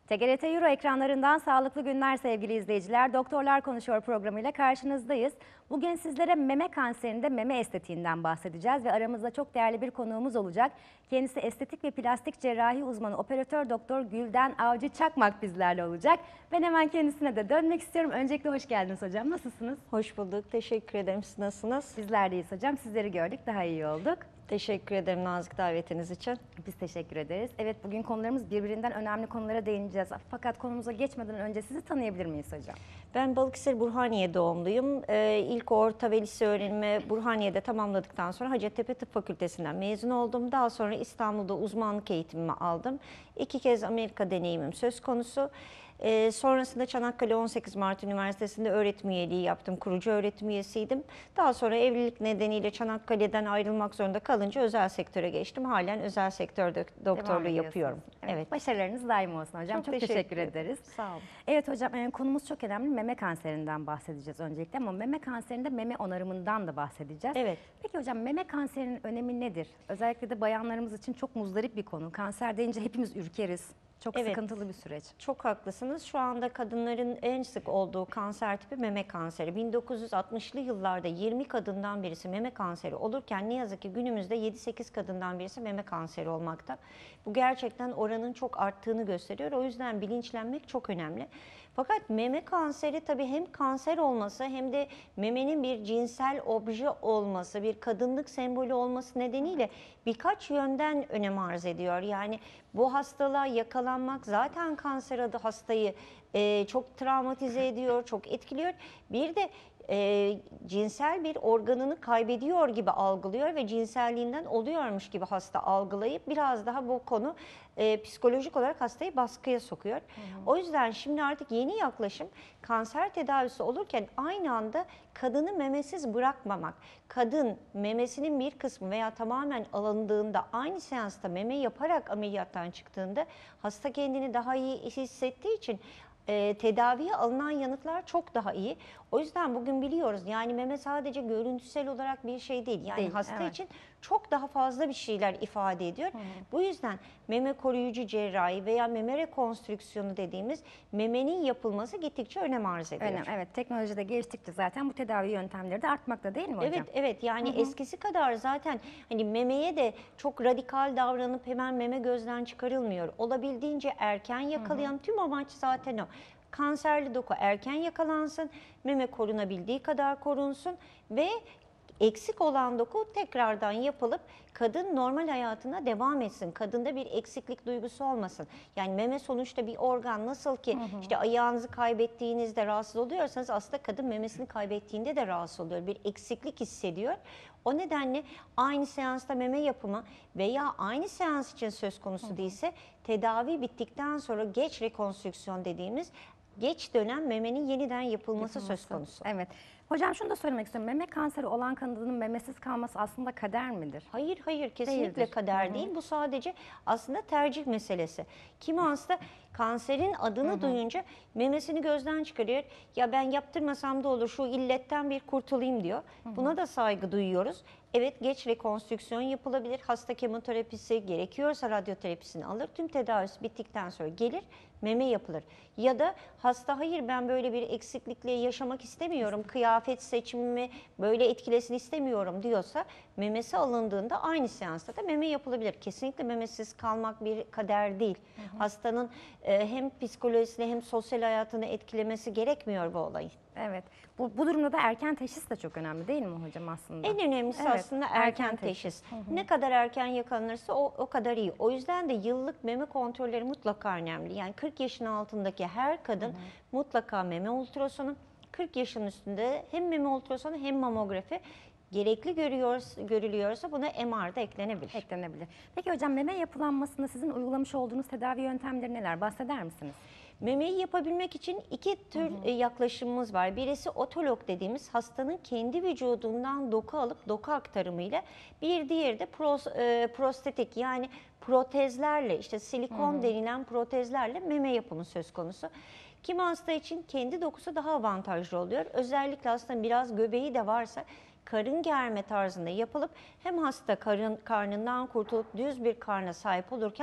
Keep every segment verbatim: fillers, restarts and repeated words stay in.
T G R T Euro ekranlarından sağlıklı günler sevgili izleyiciler. Doktorlar Konuşuyor programıyla karşınızdayız. Bugün sizlere meme kanserinde meme estetiğinden bahsedeceğiz ve aramızda çok değerli bir konuğumuz olacak. Kendisi estetik ve plastik cerrahi uzmanı operatör doktor Gülden Avcı Çakmak bizlerle olacak. Ben hemen kendisine de dönmek istiyorum. Öncelikle hoş geldiniz hocam. Nasılsınız? Hoş bulduk. Teşekkür ederim. Siz nasılsınız? Bizler deyiz hocam. Sizleri gördük. Daha iyi olduk. Teşekkür ederim nazik davetiniz için. Biz teşekkür ederiz. Evet, bugün konularımız birbirinden önemli konulara değineceğiz. Fakat konumuza geçmeden önce sizi tanıyabilir miyiz hocam? Ben Balıkesir Burhaniye doğumluyum. Ee, ilk orta ve lise öğrenimi Burhaniye'de tamamladıktan sonra Hacettepe Tıp Fakültesinden mezun oldum. Daha sonra İstanbul'da uzmanlık eğitimimi aldım. İki kez Amerika deneyimim söz konusu. Ee, sonrasında Çanakkale on sekiz Mart Üniversitesi'nde öğretim üyeliği yaptım. Kurucu öğretim üyesiydim. Daha sonra evlilik nedeniyle Çanakkale'den ayrılmak zorunda kalınca özel sektöre geçtim. Halen özel sektörde doktorluğu yapıyorum. Evet. Evet. Başarılarınız daim olsun hocam. Çok, Çok teşekkür, teşekkür ederiz. Sağ olun. Evet hocam, yani konumuz çok önemli. Meme kanserinden bahsedeceğiz öncelikle ama meme kanserinde meme onarımından da bahsedeceğiz. Evet. Peki hocam, meme kanserinin önemi nedir? Özellikle de bayanlarımız için çok muzdarip bir konu. Kanser deyince hepimiz ürkeriz. Çok Evet. sıkıntılı bir süreç. Çok haklısınız. Şu anda kadınların en sık olduğu kanser tipi meme kanseri. bin dokuz yüz altmışlı yıllarda yirmi kadından birisi meme kanseri olurken ne yazık ki günümüzde yedi sekiz kadından birisi meme kanseri olmakta. Bu gerçekten oranın çok arttığını gösteriyor. O yüzden bilinçlenmek çok önemli. Fakat meme kanseri tabii hem kanser olması hem de memenin bir cinsel obje olması, bir kadınlık sembolü olması nedeniyle birkaç yönden önem arz ediyor. Yani bu hastalığa yakalanmak zaten kanser adı hastayı e, çok travmatize ediyor, çok etkiliyor. Bir de e, cinsel bir organını kaybediyor gibi algılıyor ve cinselliğinden oluyormuş gibi hasta algılayıp biraz daha bu konu e, psikolojik olarak hastayı baskıya sokuyor. Hı hı. O yüzden şimdi artık yeni yaklaşım kanser tedavisi olurken aynı anda kadını memesiz bırakmamak. Kadın memesinin bir kısmı veya tamamen alındığında aynı seansta meme yaparak ameliyattan çıktığında hasta kendini daha iyi hissettiği için E, tedaviye alınan yanıtlar çok daha iyi. O yüzden bugün biliyoruz yani meme sadece görüntüsel olarak bir şey değil. Yani Değil, hasta evet. için çok daha fazla bir şeyler ifade ediyor. Hı hı. Bu yüzden meme koruyucu cerrahi veya meme rekonstrüksiyonu dediğimiz memenin yapılması gittikçe önem arz ediyor. Önem, evet, teknoloji de geliştikçe zaten bu tedavi yöntemleri de artmakta değil mi hocam? Evet, evet. Yani Hı hı. eskisi kadar zaten hani memeye de çok radikal davranıp hemen meme gözden çıkarılmıyor. Olabildiğince erken yakalayalım. Hı hı. Tüm amaç zaten o. Kanserli doku erken yakalansın, meme korunabildiği kadar korunsun ve eksik olan doku tekrardan yapılıp kadın normal hayatına devam etsin. Kadında bir eksiklik duygusu olmasın. Yani meme sonuçta bir organ, nasıl ki hı hı. işte ayağınızı kaybettiğinizde rahatsız oluyorsanız aslında kadın memesini kaybettiğinde de rahatsız oluyor. Bir eksiklik hissediyor. O nedenle aynı seansta meme yapımı veya aynı seans için söz konusu hı hı. değilse tedavi bittikten sonra geç rekonstrüksiyon dediğimiz geç dönem memenin yeniden yapılması, yapılması söz konusu. Evet. Hocam şunu da söylemek istiyorum. Meme kanseri olan kadının memesiz kalması aslında kader midir? Hayır, hayır. Kesinlikle Değildir. kader Hı hı. değil. Bu sadece aslında tercih meselesi. Kimi hasta kanserin adını hı hı. duyunca memesini gözden çıkarıyor. Ya ben yaptırmasam da olur, şu illetten bir kurtulayım diyor. Hı hı. Buna da saygı duyuyoruz. Evet, geç rekonstrüksiyon yapılabilir. Hasta kemoterapisi gerekiyorsa radyoterapisini alır. Tüm tedavisi bittikten sonra gelir, meme yapılır. Ya da hasta hayır ben böyle bir eksiklikle yaşamak istemiyorum, kıyafet seçimimi böyle etkilesin istemiyorum diyorsa memesi alındığında aynı seansta da meme yapılabilir. Kesinlikle memesiz kalmak bir kader değil. Hı hı. Hastanın e, hem psikolojisini hem sosyal hayatını etkilemesi gerekmiyor bu olayın. Evet. Bu, bu durumda da erken teşhis de çok önemli değil mi hocam aslında? En önemlisi evet, aslında erken, erken teşhis. teşhis. Hı hı. Ne kadar erken yakalanırsa o, o kadar iyi. O yüzden de yıllık meme kontrolleri mutlaka önemli. Yani kırk yaşın altındaki her kadın hı hı. mutlaka meme ultrasonu, kırk yaşın üstünde hem meme ultrasonu hem mamografi gerekli görüyor, görülüyorsa buna M R'da eklenebilir. Eklenebilir. Peki hocam, meme yapılanmasında sizin uygulamış olduğunuz tedavi yöntemleri neler? Bahseder misiniz? Memeyi yapabilmek için iki tür hı hı. yaklaşımımız var. Birisi otolog dediğimiz hastanın kendi vücudundan doku alıp doku aktarımıyla, bir diğeri de pros, e, prostetik yani protezlerle, işte silikon hı hı. denilen protezlerle meme yapımı söz konusu. Kimi hasta için kendi dokusu daha avantajlı oluyor. Özellikle hastanın biraz göbeği de varsa karın germe tarzında yapılıp hem hasta karın, karnından kurtulup düz bir karna sahip olurken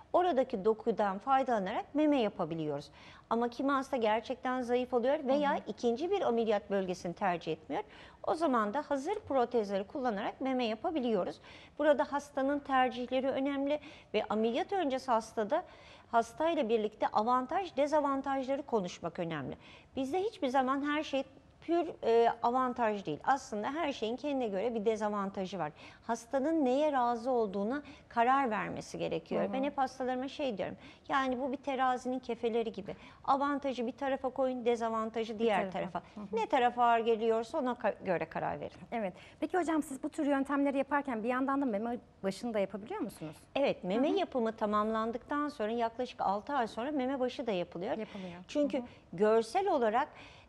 oradaki dokudan faydalanarak meme yapabiliyoruz. Ama kimi hasta gerçekten zayıf oluyor veya hı hı. ikinci bir ameliyat bölgesini tercih etmiyor. O zaman da hazır protezleri kullanarak meme yapabiliyoruz. Burada hastanın tercihleri önemli ve ameliyat öncesi hastada hastayla birlikte avantaj, dezavantajları konuşmak önemli. Bizde hiçbir zaman her şey pür e, avantaj değil. Aslında her şeyin kendine göre bir dezavantajı var. Hastanın neye razı olduğuna karar vermesi gerekiyor. Hı hı. Ben hep hastalarıma şey diyorum. Yani bu bir terazinin kefeleri gibi. Avantajı bir tarafa koyun, dezavantajı diğer bir tarafa. tarafa. Hı hı. Ne tarafa ağır geliyorsa ona göre karar verin. Evet. Peki hocam siz bu tür yöntemleri yaparken bir yandan da meme başını da yapabiliyor musunuz? Evet, meme hı hı. yapımı tamamlandıktan sonra yaklaşık altı ay sonra meme başı da yapılıyor. Yapılıyor. Çünkü hı hı. görsel olarak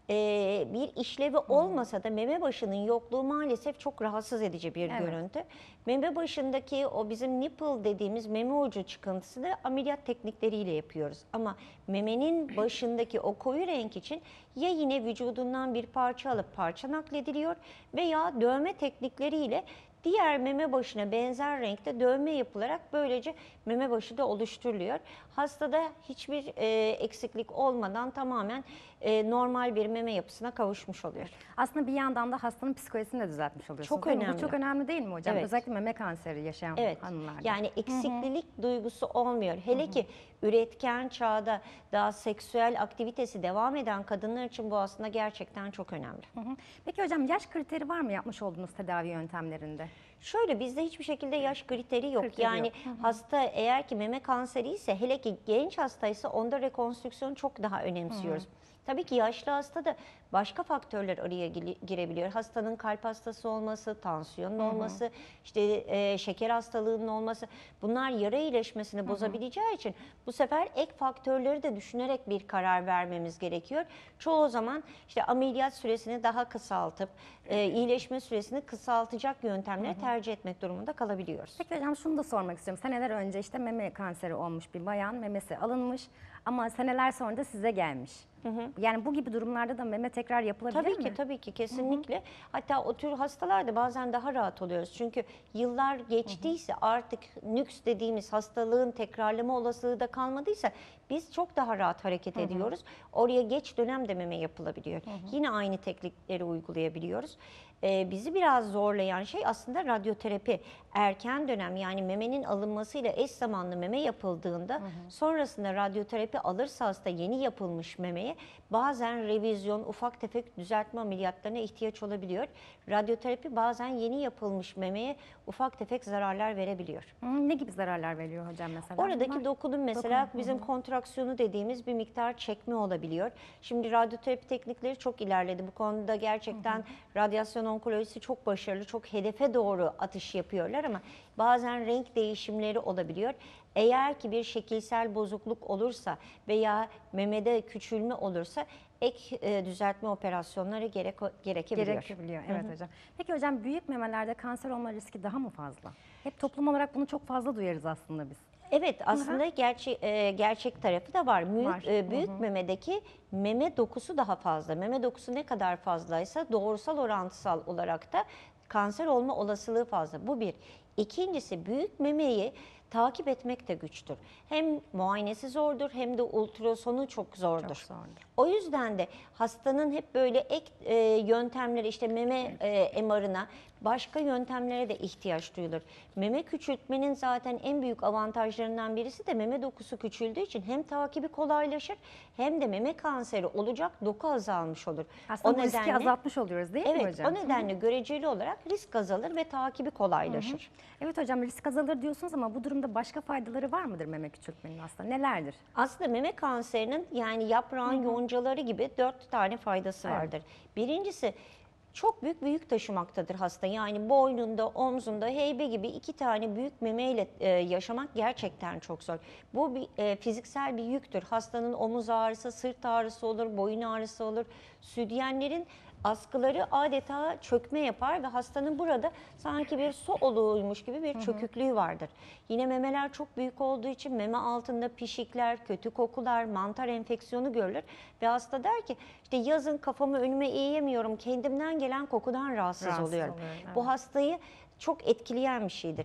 Ee, bir işlevi olmasa da meme başının yokluğu maalesef çok rahatsız edici bir evet. görüntü. Meme başındaki o bizim nipple dediğimiz meme ucu çıkıntısını ameliyat teknikleriyle yapıyoruz. Ama memenin başındaki o koyu renk için ya yine vücudundan bir parça alıp parça naklediliyor veya dövme teknikleriyle diğer meme başına benzer renkte dövme yapılarak böylece meme başı da oluşturuluyor. Hastada hiçbir e, eksiklik olmadan tamamen e, normal bir meme yapısına kavuşmuş oluyor. Aslında bir yandan da hastanın psikolojisini de düzeltmiş oluyorsunuz. Çok önemli. Bu çok önemli değil mi hocam? Evet. Özellikle meme kanseri yaşayan evet. hanımlarda. Yani eksiklilik Hı-hı. duygusu olmuyor. Hele Hı-hı. ki üretken çağda daha seksüel aktivitesi devam eden kadınlar için bu aslında gerçekten çok önemli. Hı-hı. Peki hocam yaş kriteri var mı yapmış olduğunuz tedavi yöntemlerinde? Şöyle bizde hiçbir şekilde yaş kriteri yok. Kriteri yani yok. Hı hı. hasta eğer ki meme kanseri ise hele ki genç hastaysa onda rekonstrüksiyonu çok daha önemsiyoruz. Hı hı. Tabii ki yaşlı hasta da başka faktörler araya girebiliyor. Hastanın kalp hastası olması, tansiyonun hı hı. olması, işte e, şeker hastalığının olması bunlar yara iyileşmesini hı hı. bozabileceği için bu sefer ek faktörleri de düşünerek bir karar vermemiz gerekiyor. Çoğu zaman işte ameliyat süresini daha kısaltıp e, iyileşme süresini kısaltacak yöntemleri hı hı. tercih etmek durumunda kalabiliyoruz. Peki hocam şunu da sormak istiyorum. Seneler önce işte meme kanseri olmuş bir bayan, memesi alınmış ama seneler sonra da size gelmiş. Hı hı. Yani bu gibi durumlarda da meme tekrar yapılabilir tabii mi? Tabii ki, tabii ki kesinlikle. Hı hı. Hatta o tür hastalarda bazen daha rahat oluyoruz. Çünkü yıllar geçtiyse hı hı. artık nüks dediğimiz hastalığın tekrarlama olasılığı da kalmadıysa biz çok daha rahat hareket hı hı. ediyoruz. Oraya geç dönemde meme yapılabiliyor. Hı hı. Yine aynı teknikleri uygulayabiliyoruz. Ee, bizi biraz zorlayan şey aslında radyoterapi. Erken dönem yani memenin alınmasıyla eş zamanlı meme yapıldığında hı hı. sonrasında radyoterapi alırsa hasta yeni yapılmış memeye bazen revizyon, ufak tefek düzeltme ameliyatlarına ihtiyaç olabiliyor. Radyoterapi bazen yeni yapılmış memeye ufak tefek zararlar verebiliyor. Hı, ne gibi zararlar veriyor hocam mesela? Oradaki Bunlar... dokunun mesela Dokun. bizim hı hı. kontraksiyonu dediğimiz bir miktar çekme olabiliyor. Şimdi radyoterapi teknikleri çok ilerledi. Bu konuda gerçekten hı hı. radyasyon onkolojisi çok başarılı, çok hedefe doğru atış yapıyorlar ama bazen renk değişimleri olabiliyor. Eğer ki bir şekilsel bozukluk olursa veya memede küçülme olursa ek e, düzeltme operasyonları gerek, gerekebiliyor. Gerekebiliyor, evet Hı-hı. hocam. Peki hocam büyük memelerde kanser olma riski daha mı fazla? Hep toplum olarak bunu çok fazla duyarız aslında biz. Evet aslında gerçek, e, gerçek tarafı da var. Büyük, var. E, büyük Hı-hı. memedeki meme dokusu daha fazla. Meme dokusu ne kadar fazlaysa doğrusal orantısal olarak da kanser olma olasılığı fazla. Bu bir. İkincisi büyük memeyi takip etmek de güçtür. Hem muayenesi zordur hem de ultrasonu çok zordur. Çok zordur. O yüzden de hastanın hep böyle ek e, yöntemleri işte meme e, M R'ına başka yöntemlere de ihtiyaç duyulur. Meme küçültmenin zaten en büyük avantajlarından birisi de meme dokusu küçüldüğü için hem takibi kolaylaşır hem de meme kanseri olacak doku azalmış olur. Aslında o bu nedenle, riski azaltmış oluyoruz değil evet, mi hocam? Evet o nedenle Hı-hı. göreceli olarak risk azalır ve takibi kolaylaşır. Hı-hı. Evet hocam risk azalır diyorsunuz ama bu durumda başka faydaları var mıdır meme küçültmenin aslında? Nelerdir? Aslında meme kanserinin yani yaprağın Hı-hı. yoncaları gibi dört tane faydası evet. vardır. Birincisi çok büyük büyük taşımaktadır hasta. Yani boynunda, omzunda, heybe gibi iki tane büyük memeyle e, yaşamak gerçekten çok zor. Bu bir e, fiziksel bir yüktür. Hastanın omuz ağrısı, sırt ağrısı olur, boyun ağrısı olur. Südyenlerin askıları adeta çökme yapar ve hastanın burada sanki bir su oluğuymuş gibi bir çöküklüğü vardır. Yine memeler çok büyük olduğu için meme altında pişikler, kötü kokular, mantar enfeksiyonu görülür ve hasta der ki işte yazın kafamı önüme eğemiyorum, kendimden gelen kokudan rahatsız, rahatsız oluyorum. oluyorum evet. Bu hastayı çok etkileyen bir şeydir.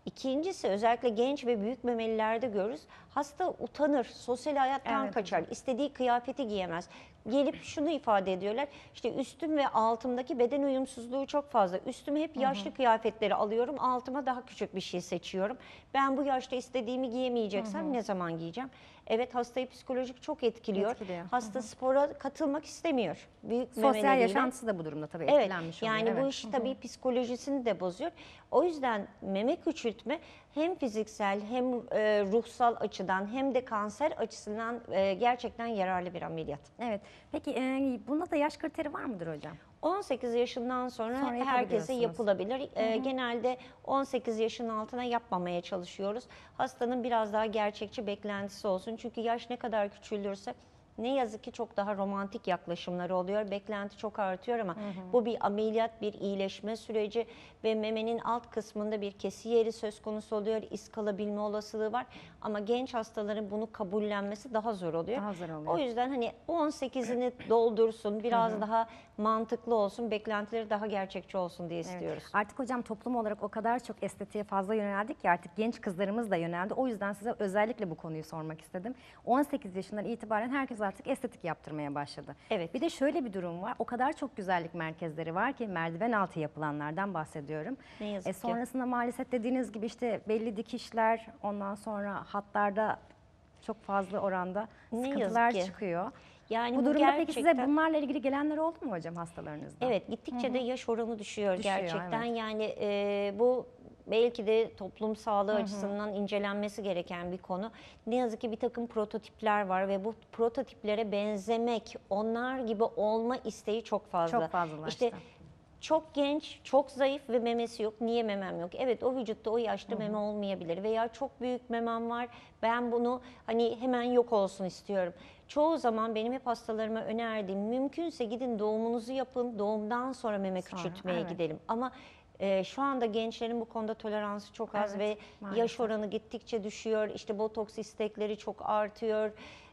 İkincisi, özellikle genç ve büyük memelilerde görürüz. Hasta utanır, sosyal hayattan Evet, kaçar, istediği kıyafeti giyemez. Gelip şunu ifade ediyorlar, işte üstüm ve altımdaki beden uyumsuzluğu çok fazla. Üstüme hep yaşlı kıyafetleri alıyorum, altıma daha küçük bir şey seçiyorum. Ben bu yaşta istediğimi giyemeyeceksem ne zaman giyeceğim? Evet, hastayı psikolojik çok etkiliyor. Etkiliyor. Hasta spora katılmak istemiyor. Büyük Sosyal memeleriyle. yaşantısı da bu durumda tabii Evet, etkilenmiş oluyor. yani bu Evet. iş tabii psikolojisini de bozuyor. O yüzden meme küçültme hem fiziksel hem e, ruhsal açıdan hem de kanser açısından e, gerçekten yararlı bir ameliyat. Evet. Peki e, bunda da yaş kriteri var mıdır hocam? on sekiz yaşından sonra, Sonra herkese yapabiliyorsunuz. yapılabilir. Ee, genelde on sekiz yaşın altına yapmamaya çalışıyoruz. Hastanın biraz daha gerçekçi beklentisi olsun. Çünkü yaş ne kadar küçülürse ne yazık ki çok daha romantik yaklaşımları oluyor. Beklenti çok artıyor ama bu bir ameliyat, bir iyileşme süreci ve memenin alt kısmında bir kesi yeri söz konusu oluyor. İz kalabilme olasılığı var. Ama genç hastaların bunu kabullenmesi daha zor oluyor. Daha zor oluyor. O yüzden hani on sekizini doldursun, biraz daha mantıklı olsun, beklentileri daha gerçekçi olsun diye istiyoruz. Evet. Artık hocam toplum olarak o kadar çok estetiğe fazla yöneldik ki artık genç kızlarımız da yöneldi. O yüzden size özellikle bu konuyu sormak istedim. on sekiz yaşından itibaren herkes artık estetik yaptırmaya başladı. Evet. Bir de şöyle bir durum var. O kadar çok güzellik merkezleri var ki merdiven altı yapılanlardan bahsediyorum. Ne yazık E, ki. sonrasında maalesef dediğiniz gibi işte belli dikişler, ondan sonra hatlarda çok fazla oranda Ne sıkıntılar yazık ki. çıkıyor. Yani Bu bu durumda peki size gerçekten- bunlarla ilgili gelenler oldu mu hocam hastalarınızda? Evet, gittikçe de yaş oranı düşüyor, Düşüyor, gerçekten. evet. Yani e, bu belki de toplum sağlığı açısından incelenmesi gereken bir konu. Ne yazık ki bir takım prototipler var ve bu prototiplere benzemek, onlar gibi olma isteği çok fazla. Çok fazlalaştı. İşte çok genç, çok zayıf ve memesi yok. Niye memem yok? Evet, o vücutta o yaşta meme olmayabilir veya çok büyük memem var. Ben bunu hani hemen yok olsun istiyorum. Çoğu zaman benim hep hastalarıma önerdiğim, mümkünse gidin doğumunuzu yapın, doğumdan sonra meme Sonra, küçültmeye evet. gidelim. Ama e, şu anda gençlerin bu konuda toleransı çok az Evet, ve yaş maalesef. oranı gittikçe düşüyor. İşte botoks istekleri çok artıyor.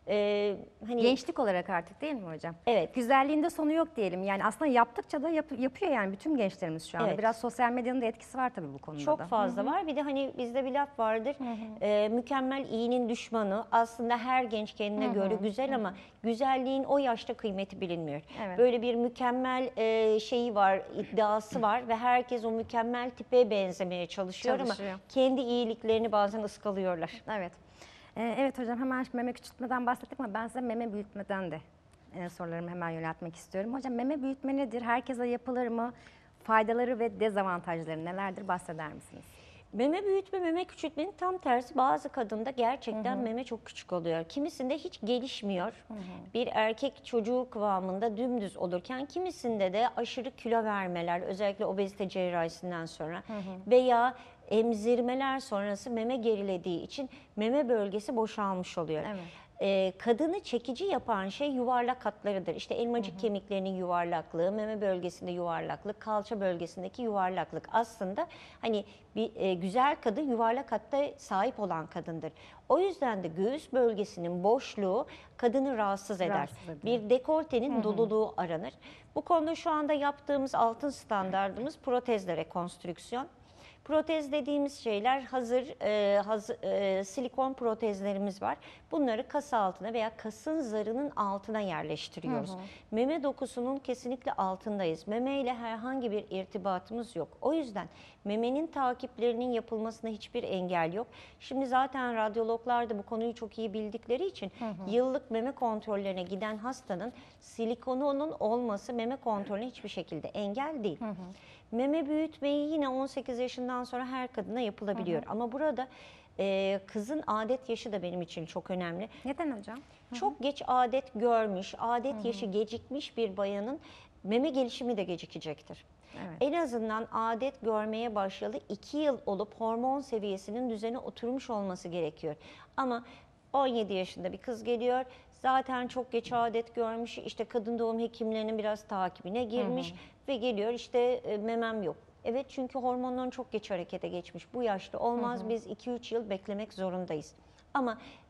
E, hani Gençlik olarak artık değil mi hocam? Evet. Güzelliğinde sonu yok diyelim. Yani aslında yaptıkça da yap- yapıyor yani bütün gençlerimiz şu anda. Evet. Biraz sosyal medyanın da etkisi var tabii bu konuda Çok da. fazla var. Bir de hani bizde bir laf vardır. e, mükemmel iyinin düşmanı. Aslında her genç kendine göre güzel ama güzelliğin o yaşta kıymeti bilinmiyor. Evet. Böyle bir mükemmel e, şeyi var, iddiası var ve herkes o mükemmel tipe benzemeye çalışıyor, Çalışıyor. ama kendi iyiliklerini bazen ıskalıyorlar. Evet. Ee, evet hocam hemen şu meme küçültmeden bahsettik ama ben size meme büyütmeden de e, sorularımı hemen yöneltmek istiyorum. Hocam meme büyütme nedir? Herkese yapılır mı? Faydaları ve dezavantajları nelerdir? Bahseder misiniz? Meme büyütme, meme küçültmenin tam tersi. Bazı kadında gerçekten meme çok küçük oluyor. Kimisinde hiç gelişmiyor. Bir erkek çocuğu kıvamında dümdüz olurken kimisinde de aşırı kilo vermeler, özellikle obezite cerrahisinden sonra veya emzirmeler sonrası meme gerilediği için meme bölgesi boşalmış oluyor. Evet. Ee, kadını çekici yapan şey yuvarlak hatlarıdır. İşte elmacık kemiklerinin yuvarlaklığı, meme bölgesinde yuvarlaklık, kalça bölgesindeki yuvarlaklık. Aslında hani bir e, güzel kadın yuvarlak hatta sahip olan kadındır. O yüzden de göğüs bölgesinin boşluğu kadını rahatsız eder. Rahatsız ediyor. Bir dekoltenin doluluğu aranır. Bu konuda şu anda yaptığımız altın standardımız protezle rekonstrüksiyon. Protez dediğimiz şeyler hazır, e, hazır e, silikon protezlerimiz var. Bunları kas altına veya kasın zarının altına yerleştiriyoruz. Hı hı. Meme dokusunun kesinlikle altındayız. Meme ile herhangi bir irtibatımız yok. O yüzden memenin takiplerinin yapılmasına hiçbir engel yok. Şimdi zaten radyologlar da bu konuyu çok iyi bildikleri için yıllık meme kontrollerine giden hastanın silikonunun olması meme kontrolüne hiçbir şekilde engel değil. Meme büyütmeyi yine on sekiz yaşından sonra her kadına yapılabiliyor. Ama burada e, kızın adet yaşı da benim için çok önemli. Neden hocam? Çok geç adet görmüş, adet yaşı gecikmiş bir bayanın meme gelişimi de gecikecektir. Evet. En azından adet görmeye başlayalı iki yıl olup hormon seviyesinin düzene oturmuş olması gerekiyor. Ama on yedi yaşında bir kız geliyor, zaten çok geç adet görmüş, işte kadın doğum hekimlerinin biraz takibine girmiş ve geliyor işte e, memem yok. Evet, çünkü hormonların çok geç harekete geçmiş. Bu yaşta olmaz, biz iki üç yıl beklemek zorundayız. Ama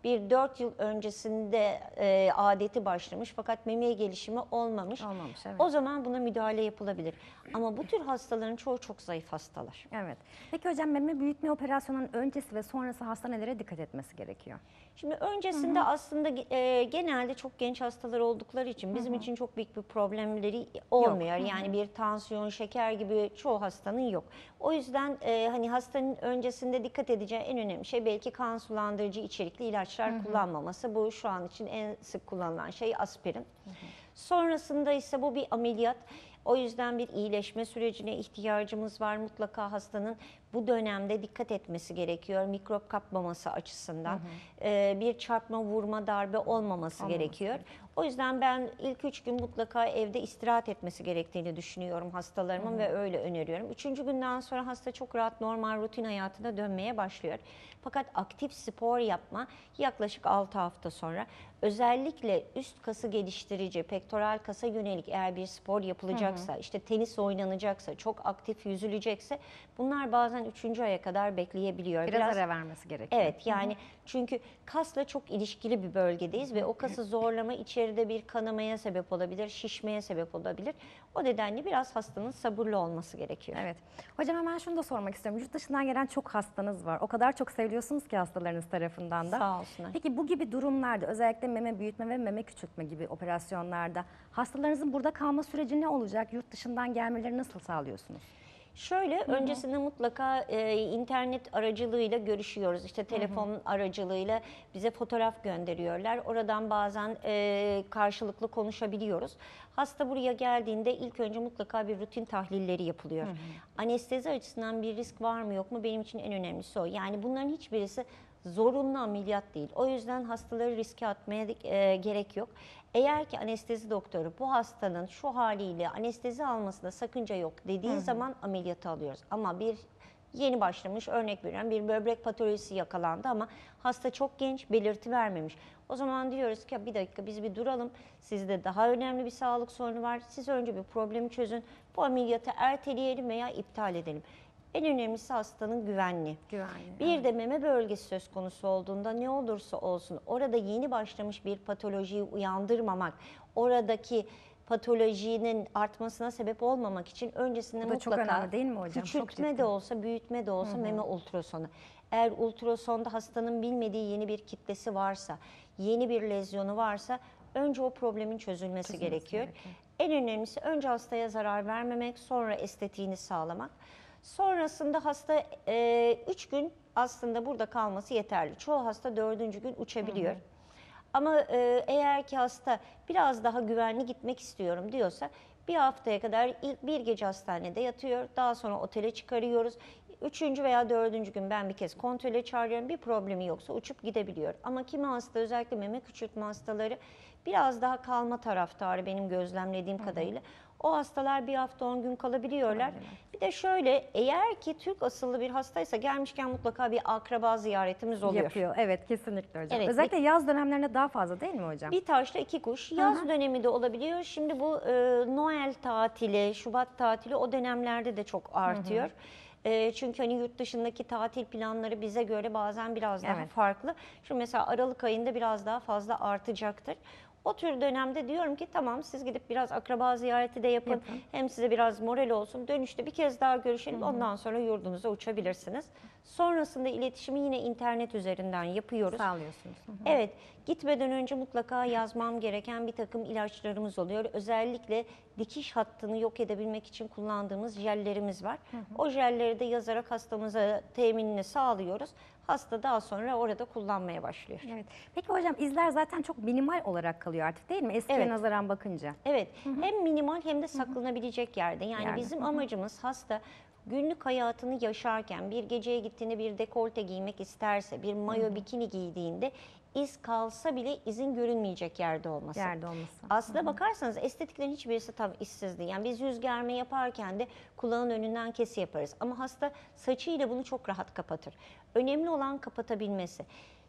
bir dört yıl öncesinde e, adeti başlamış fakat meme gelişimi olmamış. Olmamış, evet. O zaman buna müdahale yapılabilir. Ama bu tür hastaların çoğu çok zayıf hastalar. Evet. Peki hocam, meme büyütme operasyonunun öncesi ve sonrası hasta nelere dikkat etmesi gerekiyor? Şimdi öncesinde aslında e, genelde çok genç hastalar oldukları için bizim için çok büyük bir problemleri olmuyor. Yani bir tansiyon, şeker gibi çoğu hastanın yok. O yüzden e, hani hastanın öncesinde dikkat edeceği en önemli şey belki kan sulandırıcı içerikli ilaçlar kullanmaması. Bu şu an için en sık kullanılan şey aspirin. Sonrasında ise bu bir ameliyat. O yüzden bir iyileşme sürecine ihtiyacımız var. Mutlaka hastanın bu dönemde dikkat etmesi gerekiyor. Mikrop kapmaması açısından. Hı hı. Ee, bir çarpma, vurma, darbe olmaması Olmaması gerekiyor. O yüzden ben ilk üç gün mutlaka evde istirahat etmesi gerektiğini düşünüyorum hastalarımın, hı hı, ve öyle öneriyorum. Üçüncü günden sonra hasta çok rahat normal rutin hayatına dönmeye başlıyor. Fakat aktif spor yapma yaklaşık altı hafta sonra, özellikle üst kası geliştirici, pektoral kasa yönelik eğer bir spor yapılacaksa, hı hı, işte tenis oynanacaksa, çok aktif yüzülecekse bunlar bazen üçüncü aya kadar bekleyebiliyor. Biraz, Biraz ara vermesi gerekiyor. Evet, yani hı hı, çünkü kasla çok ilişkili bir bölgedeyiz, hı hı, ve o kası zorlama içeride bir kanamaya sebep olabilir, şişmeye sebep olabilir. O nedenle biraz hastanın sabırlı olması gerekiyor. Evet. Hocam hemen şunu da sormak istiyorum. Yurt dışından gelen çok hastanız var. O kadar çok seviliyorsunuz ki hastalarınız tarafından da. Sağ olsunlar. Peki bu gibi durumlarda, özellikle meme büyütme ve meme küçültme gibi operasyonlarda hastalarınızın burada kalma süreci ne olacak? Yurt dışından gelmeleri nasıl sağlıyorsunuz? Şöyle, hı hı, öncesinde mutlaka e, internet aracılığıyla görüşüyoruz. İşte telefon, hı hı, aracılığıyla bize fotoğraf gönderiyorlar. Oradan bazen e, karşılıklı konuşabiliyoruz. Hasta buraya geldiğinde ilk önce mutlaka bir rutin tahlilleri yapılıyor. Hı hı. Anestezi açısından bir risk var mı yok mu, benim için en önemlisi o. Yani bunların hiçbirisi zorunlu ameliyat değil. O yüzden hastaları riske atmaya e, gerek yok. Eğer ki anestezi doktoru bu hastanın şu haliyle anestezi almasında sakınca yok dediği, hı hı, zaman ameliyatı alıyoruz. Ama bir yeni başlamış, örnek veriyorum, bir böbrek patolojisi yakalandı ama hasta çok genç, belirti vermemiş. O zaman diyoruz ki bir dakika, biz bir duralım. Sizde daha önemli bir sağlık sorunu var. Siz önce bir problemi çözün. Bu ameliyatı erteleyelim veya iptal edelim. En önemlisi hastanın güvenliği. Güvenli, bir evet. de meme bölgesi söz konusu olduğunda ne olursa olsun orada yeni başlamış bir patolojiyi uyandırmamak, oradaki patolojinin artmasına sebep olmamak için öncesinde Bu da çok mutlaka önemli değil mi hocam? Çok küçültme ciddi. de olsa, büyütme de olsa, hı hı, meme ultrasonu. Eğer ultrasonda hastanın bilmediği yeni bir kitlesi varsa, yeni bir lezyonu varsa önce o problemin çözülmesi, Çözülmesi gerekiyor. gerekiyor. En önemlisi önce hastaya zarar vermemek, sonra estetiğini sağlamak. Sonrasında hasta üç e, gün aslında burada kalması yeterli. Çoğu hasta dördüncü gün uçabiliyor. Hı hı. Ama e, eğer ki hasta biraz daha güvenli gitmek istiyorum diyorsa bir haftaya kadar ilk bir gece hastanede yatıyor. Daha sonra otele çıkarıyoruz. Üçüncü veya dördüncü gün ben bir kez kontrole çağırıyorum. Bir problemi yoksa uçup gidebiliyor. Ama kimi hasta, özellikle meme küçültme hastaları biraz daha kalma taraftarı benim gözlemlediğim, hı hı, kadarıyla. O hastalar bir hafta on gün kalabiliyorlar. Bir de şöyle, eğer ki Türk asıllı bir hastaysa gelmişken mutlaka bir akraba ziyaretimiz oluyor. Yapıyor. Evet, kesinlikle hocam. Evet, Özellikle bir, yaz dönemlerinde daha fazla değil mi hocam? Bir taşla iki kuş. Yaz, hı hı, dönemi de olabiliyor. Şimdi bu e, Noel tatili, Şubat tatili o dönemlerde de çok artıyor. Hı hı. E, çünkü hani yurt dışındaki tatil planları bize göre bazen biraz daha, evet, farklı. Şimdi mesela Aralık ayında biraz daha fazla artacaktır. O tür dönemde diyorum ki tamam, siz gidip biraz akraba ziyareti de yapın. Yapın. Hem size biraz moral olsun. Dönüşte bir kez daha görüşelim. Hı hı. Ondan sonra yurdunuza uçabilirsiniz. Sonrasında iletişimi yine internet üzerinden yapıyoruz. Sağlıyorsunuz. Hı hı. Evet, gitmeden önce mutlaka yazmam gereken bir takım ilaçlarımız oluyor. Özellikle dikiş hattını yok edebilmek için kullandığımız jellerimiz var. Hı hı. O jelleri de yazarak hastamıza teminini sağlıyoruz. Hasta daha sonra orada kullanmaya başlıyor. Evet. Peki hocam, izler zaten çok minimal olarak kalıyor artık değil mi? Eskiye, evet, nazaran bakınca. Evet. Hı hı. Hem minimal hem de saklanabilecek yerde. Yani, yani bizim, hı hı, amacımız hasta günlük hayatını yaşarken bir geceye gittiğinde bir dekolte giymek isterse, bir mayo, hı hı, bikini giydiğinde iz kalsa bile izin görünmeyecek yerde olması. Yerde olması. Aslına, hı hı, bakarsanız estetiklerin hiçbirisi tam işsiz değil. Yani biz yüz germe yaparken de kulağın önünden kesi yaparız. Ama hasta saçıyla bunu çok rahat kapatır. Önemli olan kapatabilmesi.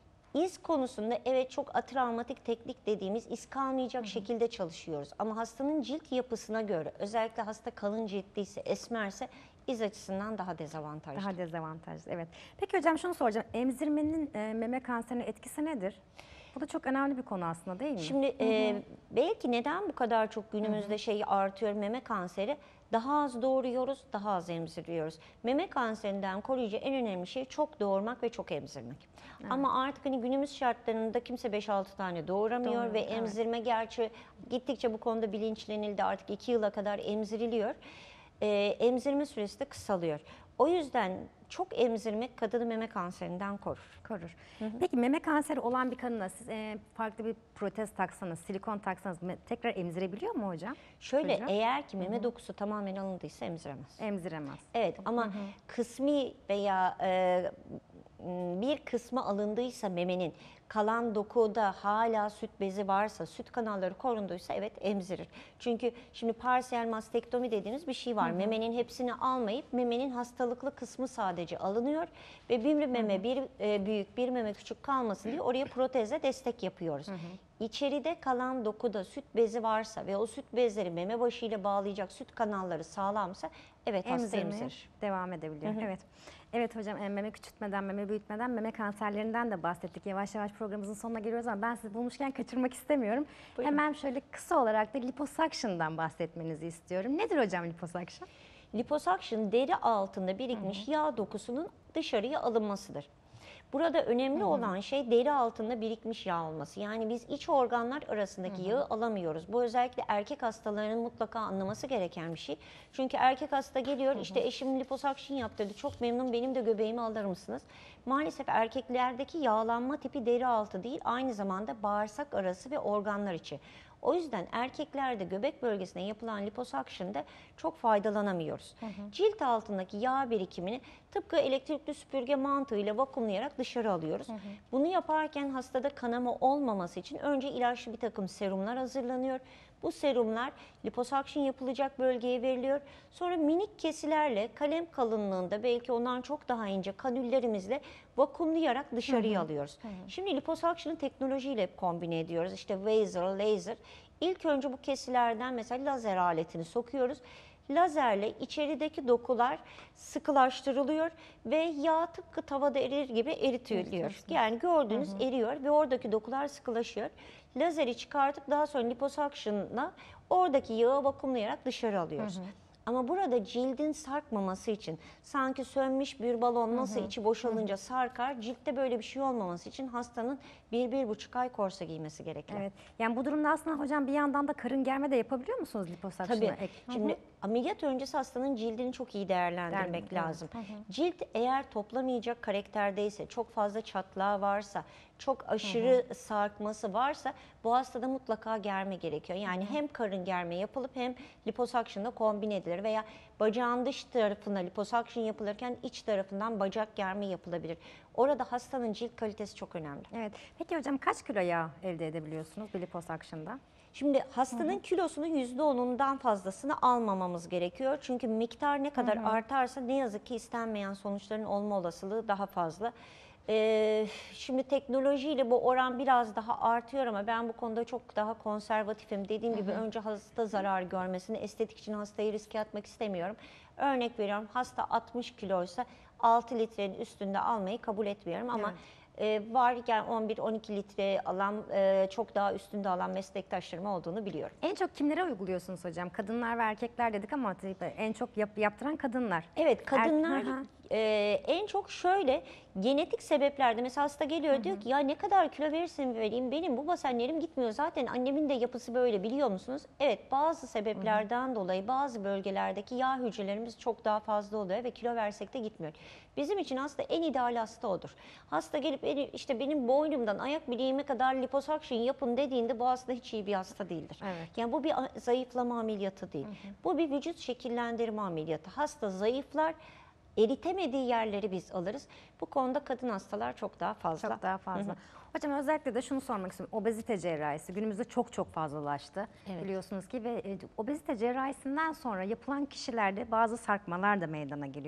İz konusunda evet çok atravmatik teknik dediğimiz iz kalmayacak, hı hı, şekilde çalışıyoruz. Ama hastanın cilt yapısına göre, özellikle hasta kalın ciltliyse, esmerse iz açısından daha dezavantajlı. Daha dezavantajlı, evet. Peki hocam şunu soracağım. Emzirmenin e, meme kanserine etkisi nedir? Bu da çok önemli bir konu aslında, değil mi? Şimdi e, belki neden bu kadar çok günümüzde şey artıyor meme kanseri? Daha az doğuruyoruz, daha az emziriyoruz. Meme kanserinden koruyucu en önemli şey çok doğurmak ve çok emzirmek. Ama artık hani günümüz şartlarında kimse beş altı tane doğuramıyor Doğru, ve evet. emzirme gerçi gittikçe bu konuda bilinçlenildi, artık iki yıla kadar emziriliyor. E, emzirme süresi de kısalıyor. O yüzden çok emzirmek kadını meme kanserinden korur. Korur. Peki meme kanseri olan bir kadına siz e, farklı bir protez taksanız, silikon taksanız me- tekrar emzirebiliyor mu hocam? Şöyle Çocuğa? eğer ki meme dokusu tamamen alındıysa emziremez. Emziremez. Evet ama kısmi veya e, bir kısmı alındıysa memenin, kalan dokuda hala süt bezi varsa, süt kanalları korunduysa evet emzirir. Çünkü şimdi parsiyel mastektomi dediğimiz bir şey var. Hı hı. Memenin hepsini almayıp memenin hastalıklı kısmı sadece alınıyor ve bir meme bir e, büyük bir meme küçük kalmasın diye oraya protezle destek yapıyoruz. Hı hı. İçeride kalan dokuda süt bezi varsa ve o süt bezleri meme başıyla bağlayacak süt kanalları sağlamsa evet hasta Emzirmeye emzirir. devam edebiliyor. Evet. Evet hocam, e, meme küçültmeden, meme büyütmeden meme kanserlerinden de bahsettik. Yavaş yavaş programımızın sonuna geliyoruz ama ben sizi bulmuşken kaçırmak istemiyorum. Buyurun. Hemen şöyle kısa olarak da liposuction'dan bahsetmenizi istiyorum. Nedir hocam liposuction? Liposuction deri altında birikmiş yağ dokusunun dışarıya alınmasıdır. Burada önemli olan şey deri altında birikmiş yağ olması. Yani biz iç organlar arasındaki yağı alamıyoruz. Bu özellikle erkek hastalarının mutlaka anlaması gereken bir şey. Çünkü erkek hasta geliyor, işte eşim liposuction yaptırdı, çok memnun, benim de göbeğimi alır mısınız? Maalesef erkeklerdeki yağlanma tipi deri altı değil, aynı zamanda bağırsak arası ve organlar içi. O yüzden erkeklerde göbek bölgesine yapılan liposuction'da çok faydalanamıyoruz. Hı hı. Cilt altındaki yağ birikimini tıpkı elektrikli süpürge mantığıyla vakumlayarak dışarı alıyoruz. Hı hı. Bunu yaparken hastada kanama olmaması için önce ilaçlı bir takım serumlar hazırlanıyor. Bu serumlar liposuction yapılacak bölgeye veriliyor. Sonra minik kesilerle kalem kalınlığında, belki ondan çok daha ince kanüllerimizle vakumlayarak dışarıya hı hı. alıyoruz. Hı hı. Şimdi liposuction'ı teknolojiyle kombine ediyoruz. İşte laser, laser. İlk önce bu kesilerden mesela lazer aletini sokuyoruz. Lazerle içerideki dokular sıkılaştırılıyor ve yağ tıpkı tavada erir gibi eritiliyor. Yani gördüğünüz hı hı. eriyor ve oradaki dokular sıkılaşıyor. Lazeri çıkartıp daha sonra liposuction'la oradaki yağı vakumlayarak dışarı alıyoruz. Hı hı. Ama burada cildin sarkmaması için, sanki sönmüş bir balon nasıl hı hı. içi boşalınca hı hı. sarkar, ciltte böyle bir şey olmaması için hastanın bir, bir buçuk ay korse giymesi gerekiyor. Evet. Yani bu durumda aslında hocam bir yandan da karın germe de yapabiliyor musunuz liposuction'a? Tabii. Ek? Şimdi Hı hı. ameliyat öncesi hastanın cildini çok iyi değerlendirmek Değerli, lazım. evet. Hı hı. Cilt eğer toplamayacak karakterdeyse, çok fazla çatlağı varsa, çok aşırı hı hı. sarkması varsa bu hastada mutlaka germe gerekiyor. Yani hı hı. hem karın germe yapılıp hem liposuction'da kombine edilir veya bacağın dış tarafına liposuction yapılırken iç tarafından bacak germe yapılabilir. Orada hastanın cilt kalitesi çok önemli. Evet. Peki hocam kaç kilo yağ elde edebiliyorsunuz bir liposuction'da? Şimdi hastanın hı hı. kilosunun yüzde onundan fazlasını almamamız gerekiyor. Çünkü miktar ne kadar hı hı. artarsa ne yazık ki istenmeyen sonuçların olma olasılığı daha fazla. Ee, şimdi teknolojiyle bu oran biraz daha artıyor ama ben bu konuda çok daha konservatifim. Dediğim hı hı. gibi önce hasta zarar görmesini, estetik için hastayı riske atmak istemiyorum. Örnek veriyorum, hasta altmış kiloysa altı litrenin üstünde almayı kabul etmiyorum ama evet. E, var yani on bir on iki litre alan, e, çok daha üstünde alan meslektaşlarım olduğunu biliyorum. En çok kimlere uyguluyorsunuz hocam? Kadınlar ve erkekler dedik ama tabii en çok yap, yaptıran kadınlar. Evet, kadınlar Er, e, en çok şöyle genetik sebeplerde, mesela hasta geliyor hı hı. diyor ki ya ne kadar kilo verirsin vereyim, benim bu basenlerim gitmiyor, zaten annemin de yapısı böyle, biliyor musunuz? Evet, bazı sebeplerden hı hı. dolayı bazı bölgelerdeki yağ hücrelerimiz çok daha fazla oluyor ve kilo versek de gitmiyor. Bizim için hasta en ideal hasta odur. Hasta gelip işte benim boynumdan ayak bileğime kadar liposuction yapın dediğinde bu hasta hiç iyi bir hasta değildir. Evet. Yani bu bir zayıflama ameliyatı değil. Hı hı. Bu bir vücut şekillendirme ameliyatı. Hasta zayıflar, eritemediği yerleri biz alırız. Bu konuda kadın hastalar çok daha fazla. Çok daha fazla. Hı hı. Hocam özellikle de şunu sormak istiyorum. Obezite cerrahisi günümüzde çok çok fazlalaştı. Evet. Biliyorsunuz ki ve e, obezite cerrahisinden sonra yapılan kişilerde bazı sarkmalar da meydana geliyor.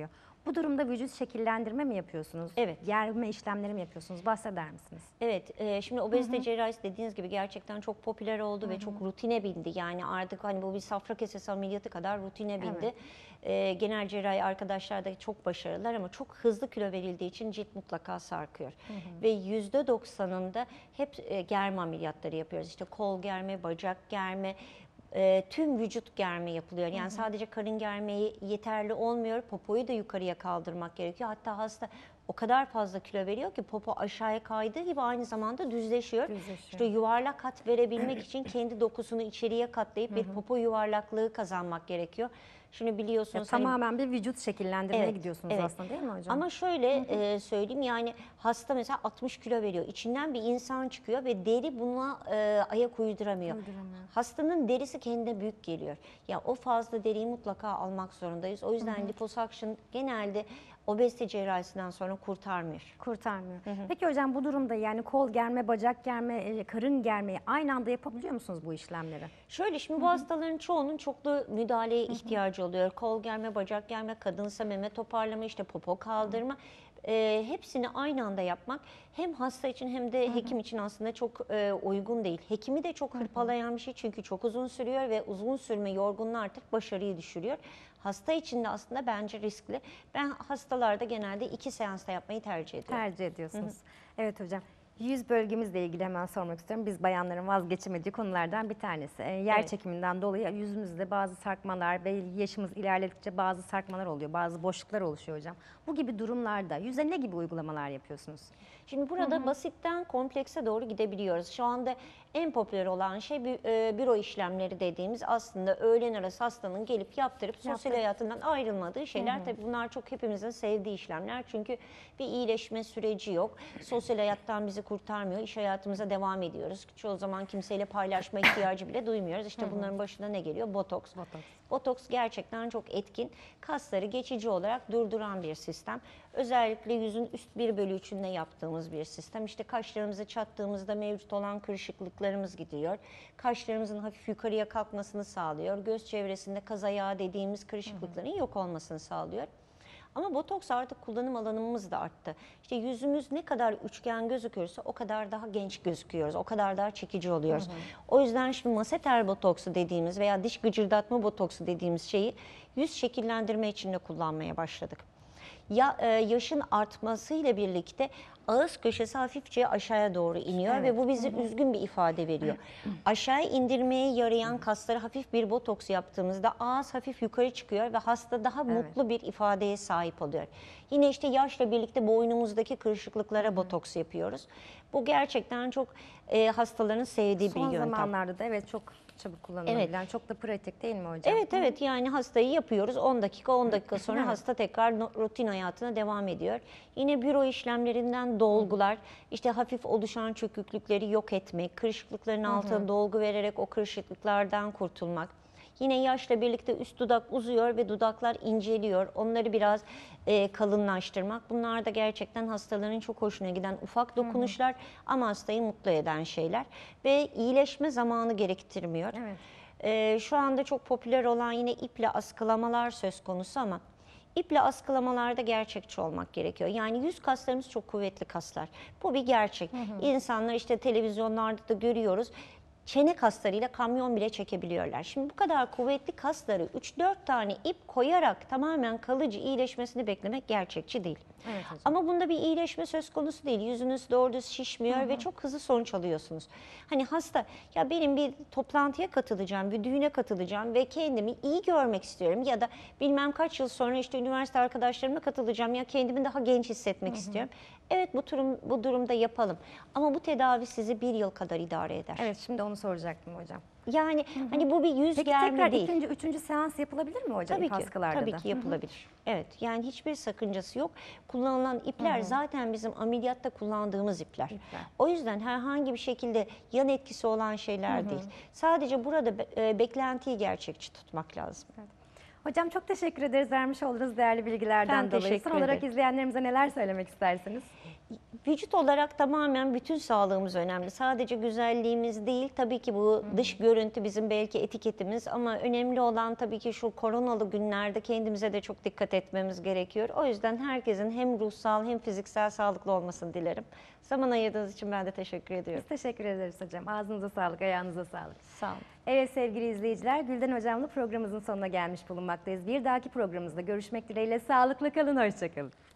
Bu durumda vücut şekillendirme mi yapıyorsunuz? Evet. Germe işlemleri mi yapıyorsunuz? Bahseder misiniz? Evet, e, şimdi obezite cerrahisi dediğiniz gibi gerçekten çok popüler oldu Hı ve hı. çok rutine bindi. Yani artık hani bu bir safra kesesi ameliyatı kadar rutine bindi. Evet. E, genel cerrahi arkadaşlar da çok başarılılar ama çok hızlı kilo verildiği için cilt mutlaka sarkıyor. Ve yüzde doksanında hep e, germe ameliyatları yapıyoruz. İşte kol germe, bacak germe, e, tüm vücut germe yapılıyor. Yani sadece karın germeyi yeterli olmuyor. Popoyu da yukarıya kaldırmak gerekiyor. Hatta hasta o kadar fazla kilo veriyor ki popo aşağıya kaydığı gibi aynı zamanda düzleşiyor. Düzleşiyor. İşte yuvarlak hat verebilmek için kendi dokusunu içeriye katlayıp bir popo yuvarlaklığı kazanmak gerekiyor. Şimdi biliyorsunuz hani Tamamen bir vücut şekillendirmeye Evet, gidiyorsunuz evet. aslında, değil mi hocam? Ama şöyle e, söyleyeyim, yani hasta mesela altmış kilo veriyor. İçinden bir insan çıkıyor ve deri buna e, ayak uyduramıyor. Uyduramıyor. Hastanın derisi kendine büyük geliyor. Ya o fazla deriyi mutlaka almak zorundayız. O yüzden liposuction genelde obezite cerrahisinden sonra kurtarmıyor. Kurtarmıyor. Peki hocam, bu durumda yani kol germe, bacak germe, e, karın germeyi aynı anda yapabiliyor musunuz bu işlemleri? Şöyle, şimdi bu hastaların çoğunun çoklu müdahaleye ihtiyacı oluyor. Kol germe, bacak germe, kadınsa meme toparlama, işte popo kaldırma. E, hepsini aynı anda yapmak hem hasta için hem de hekim için aslında çok e, uygun değil. Hekimi de çok hırpalayan bir şey çünkü çok uzun sürüyor ve uzun sürme yorgunluğu artık başarıyı düşürüyor. Hasta için de aslında bence riskli. Ben hastalarda genelde iki seansta yapmayı tercih ediyorum. Tercih ediyorsunuz. Evet hocam. Yüz bölgemizle ilgili hemen sormak istiyorum. Biz bayanların vazgeçemediği konulardan bir tanesi. Ee, yer Evet. çekiminden dolayı yüzümüzde bazı sarkmalar ve yaşımız ilerledikçe bazı sarkmalar oluyor, bazı boşluklar oluşuyor hocam. Bu gibi durumlarda yüze ne gibi uygulamalar yapıyorsunuz? Şimdi burada basitten komplekse doğru gidebiliyoruz. Şu anda en popüler olan şey bü- e, büro işlemleri dediğimiz, aslında öğlen arası hastanın gelip yaptırıp sosyal Yaptırıp. hayatından ayrılmadığı şeyler. Tabii bunlar çok hepimizin sevdiği işlemler. Çünkü bir iyileşme süreci yok. Sosyal hayattan bizi kurtarmıyor. İş hayatımıza devam ediyoruz. Çoğu zaman kimseyle paylaşma ihtiyacı bile duymuyoruz. İşte bunların başına ne geliyor? Botoks. Botoks. Botoks gerçekten çok etkin. Kasları geçici olarak durduran bir sistem. Özellikle yüzün üst bir bölü üçünde yaptığımız bir sistem. İşte kaşlarımızı çattığımızda mevcut olan kırışıklıklarımız gidiyor. Kaşlarımızın hafif yukarıya kalkmasını sağlıyor. Göz çevresinde kaz ayağı dediğimiz kırışıklıkların yok olmasını sağlıyor. Ama botoks artık kullanım alanımız da arttı. İşte yüzümüz ne kadar üçgen gözüküyorsa o kadar daha genç gözüküyoruz. O kadar daha çekici oluyoruz. Hı hı. O yüzden şimdi maseter botoksu dediğimiz veya diş gıcırdatma botoksu dediğimiz şeyi yüz şekillendirme için de kullanmaya başladık. Ya e, yaşın artmasıyla birlikte ağız köşesi hafifçe aşağıya doğru iniyor Evet. ve bu bize üzgün bir ifade veriyor. Aşağıya indirmeye yarayan kaslara hafif bir botoks yaptığımızda ağız hafif yukarı çıkıyor ve hasta daha Evet. mutlu bir ifadeye sahip oluyor. Yine işte yaşla birlikte boynumuzdaki kırışıklıklara botoks yapıyoruz. Bu gerçekten çok e, hastaların sevdiği Son bir yöntem. zamanlarda da evet çok çabuk kullanılabilen, çok da pratik değil mi hocam? Evet evet, yani hastayı yapıyoruz, on dakika on dakika sonra Evet. hasta tekrar no- rutin hayatına devam ediyor. Yine büro işlemlerinden dolgular, işte hafif oluşan çöküklükleri yok etmek, kırışıklıkların altına dolgu vererek o kırışıklıklardan kurtulmak. Yine yaşla birlikte üst dudak uzuyor ve dudaklar inceliyor. Onları biraz e, kalınlaştırmak. Bunlar da gerçekten hastaların çok hoşuna giden ufak dokunuşlar ama hastayı mutlu eden şeyler. Ve iyileşme zamanı gerektirmiyor. Evet. E, şu anda çok popüler olan yine iple askılamalar söz konusu ama iple askılamalarda gerçekçi olmak gerekiyor. Yani yüz kaslarımız çok kuvvetli kaslar. Bu bir gerçek. İnsanlar işte televizyonlarda da görüyoruz. Çene kaslarıyla kamyon bile çekebiliyorlar. Şimdi bu kadar kuvvetli kasları üç dört tane ip koyarak tamamen kalıcı iyileşmesini beklemek gerçekçi değil. Evet hocam. Ama bunda bir iyileşme söz konusu değil. Yüzünüz doğru düz şişmiyor ve çok hızlı sonuç alıyorsunuz. Hani hasta, ya benim bir toplantıya katılacağım, bir düğüne katılacağım ve kendimi iyi görmek istiyorum ya da bilmem kaç yıl sonra işte üniversite arkadaşlarımla katılacağım ya kendimi daha genç hissetmek istiyorum. Evet, bu durum bu durumda yapalım. Ama bu tedavi sizi bir yıl kadar idare eder. Evet, şimdi onu soracaktım hocam. Yani hani bu bir yüz Peki germe tekrar değil. ikinci, üçüncü seans yapılabilir mi hocam Tabii ip ki, askılarda tabii da? ki yapılabilir. Evet, yani hiçbir sakıncası yok. Kullanılan ipler zaten bizim ameliyatta kullandığımız ipler. İpler. O yüzden herhangi bir şekilde yan etkisi olan şeyler değil. Sadece burada be- e, beklentiyi gerçekçi tutmak lazım. Hocam çok teşekkür ederiz vermiş olduğunuz değerli bilgilerden Ben dolayı. teşekkür Son olarak ederim. izleyenlerimize neler söylemek istersiniz? Vücut olarak tamamen bütün sağlığımız önemli. Sadece güzelliğimiz değil, tabii ki bu dış görüntü bizim belki etiketimiz ama önemli olan tabii ki şu koronalı günlerde kendimize de çok dikkat etmemiz gerekiyor. O yüzden herkesin hem ruhsal hem fiziksel sağlıklı olmasını dilerim. Zaman ayırdığınız için ben de teşekkür ediyorum. Biz teşekkür ederiz hocam. Ağzınıza sağlık, ayağınıza sağlık. Sağ olun. Evet sevgili izleyiciler, Gülden Hocam'la programımızın sonuna gelmiş bulunmaktayız. Bir dahaki programımızda görüşmek dileğiyle sağlıklı kalın, hoşça kalın.